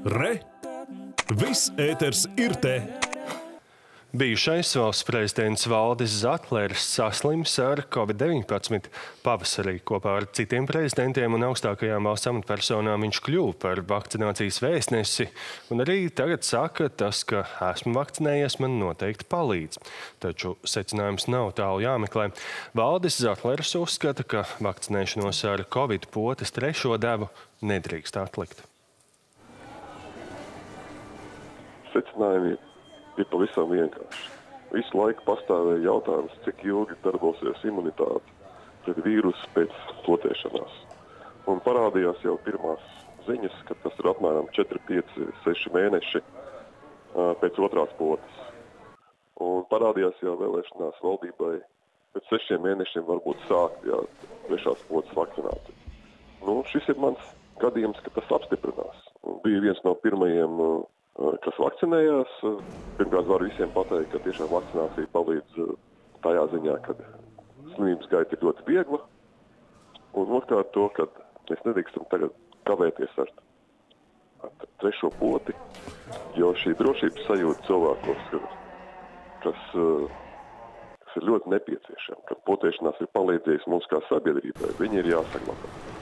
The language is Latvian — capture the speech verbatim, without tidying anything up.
Re! Viss ēters ir te! Bijušais valsts prezidents Valdis Zatlers saslims ar covid deviņpadsmit. Pavasarī kopā ar citiem prezidentiem un augstākajām valsts amatpersonām viņš kļuva par vakcinācijas vēstnesi. Un arī tagad saka, tas, ka esmu vakcinējies, man noteikti palīdz. Taču secinājums nav tālu jāmeklē. Valdis Zatlers uzskata, ka vakcinēšanos ar covid potes trešo devu nedrīkst atlikt. Secinājumi ir pavisam vienkārši. Visu laiku pastāvēja jautājums, cik ilgi darbosies imunitāte pret vīrusu pēc potēšanās. Un parādījās jau pirmās ziņas, ka tas ir apmēram četri, pieci, seši mēneši pēc otrās potes. Un parādījās jau vēlēšanās valdībai pēc sešiem mēnešiem varbūt sākt jā, trešās potes vakcināciju. Nu, šis ir mans gadījums, ka tas apstiprinās. Un bija viens no pirmajiem kas vakcinējās. Pirmkārt, varu visiem pateikt, ka tiešām vakcinācija palīdz tajā ziņā, ka slimības gaita ir ļoti viegla. Un otrkārt to, ka mēs nedrīkstam tagad kavēties ar, ar trešo poti, jo šī drošības sajūta cilvēkos, kas, kas ir ļoti nepieciešama, ka potēšanās ir palīdzējis mums kā sabiedrībai, viņi ir jāsaglabā.